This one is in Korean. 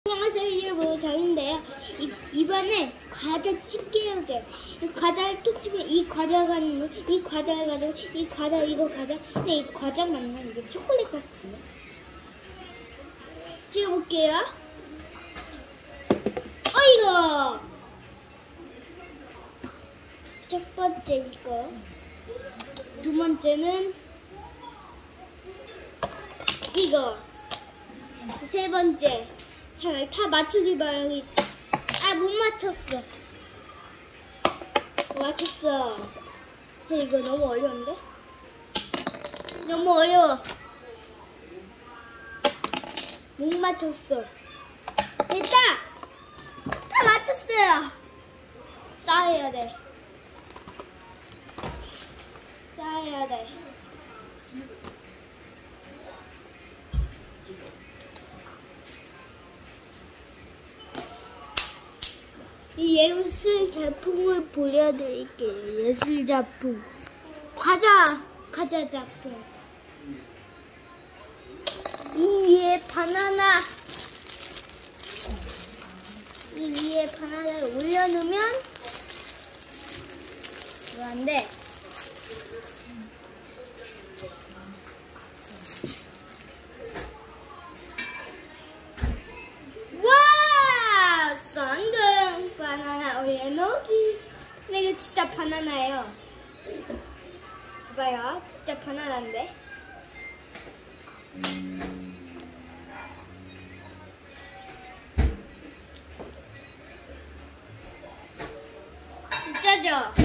안녕하세요 여러분, 저인데요. 이번에 과자 찢기게 과자를 톡 집에 이 과자 가는 거, 이 과자 가지고 이 과자 이거 과자. 근데 이 과자 맞나? 이거 초콜릿 같은데. 찍어볼게요. 이거 첫 번째 이거, 두 번째는 이거, 세 번째. 잘 다 맞추기 바라겠다. 못 맞췄어. 맞췄어. 이거 너무 어려운데? 너무 어려워. 못 맞췄어. 됐다! 다 맞췄어요. 쌓아야 돼. 쌓아야 돼. 이 예술 작품을 보여드릴게요. 예술 작품. 과자 작품. 이 위에 바나나를 올려놓으면 뭐한데? 와! 쌍둥 바나나 올려놓기. 근데 이거 진짜 바나나예요. 봐봐요. 진짜 바나나인데. 진짜죠?